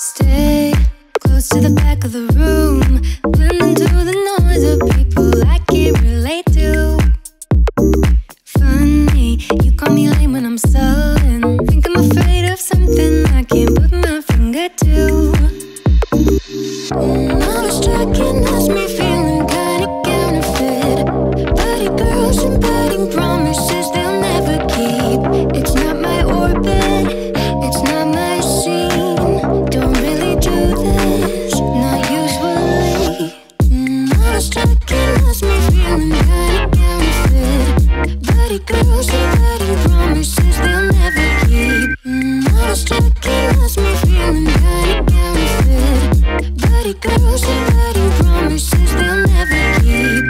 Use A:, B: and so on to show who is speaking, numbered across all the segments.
A: Stay close to the back of the room, blend into the noise of people I can't relate to. Funny, you call me lame when I'm sullen. Think I'm afraid of something I can't put my finger to. I was struck and lost me feeling kinda counterfeit. Pretty girls and wedding promises they'll never keep. It's not my orbit, it's not my scene. Don't really do this, not usually. I was struck and lost me feeling kinda counterfeit. Pretty girls and wedding promises they'll never keep. I was struck and lost me feeling kinda counterfeit. Pretty girls and wedding promises they'll never keep.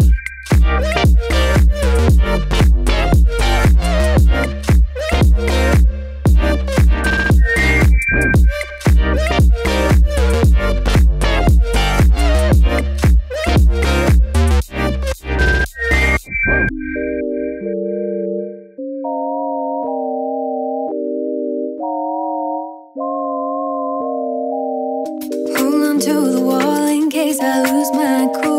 A: Hold on to the wall in case I lose my cool.